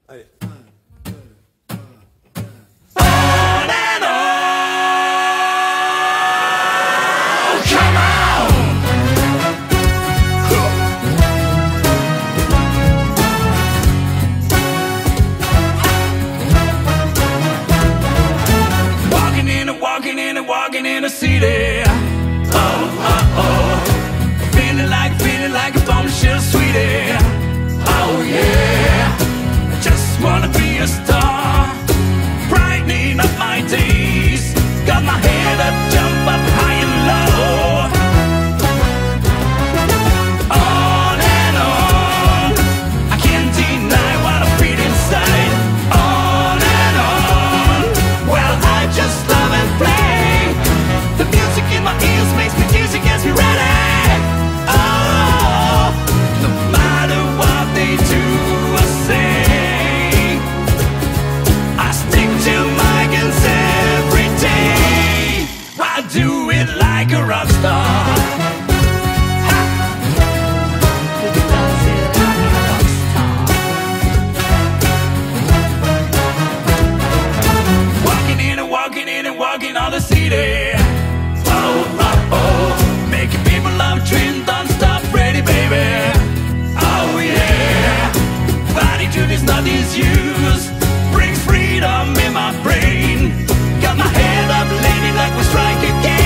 Allez. Walking in the city, feeling like a bombshell sweetie. Oh yeah, just wanna be a star, brightening up my days. Got my head up, jump up high and low. On and on, I can't deny what I feel inside. On and on, well I just love and play. The music in my ears makes me dizzy, gets me ready. Oh, no matter what they do or say, I stick to my guns every day. I do it like a rock star. Walking on the city. Making people love train, don't stop, ready baby. Oh yeah, attitude is not disuse, brings freedom in my brain. Got my head up, lady, like we strike again.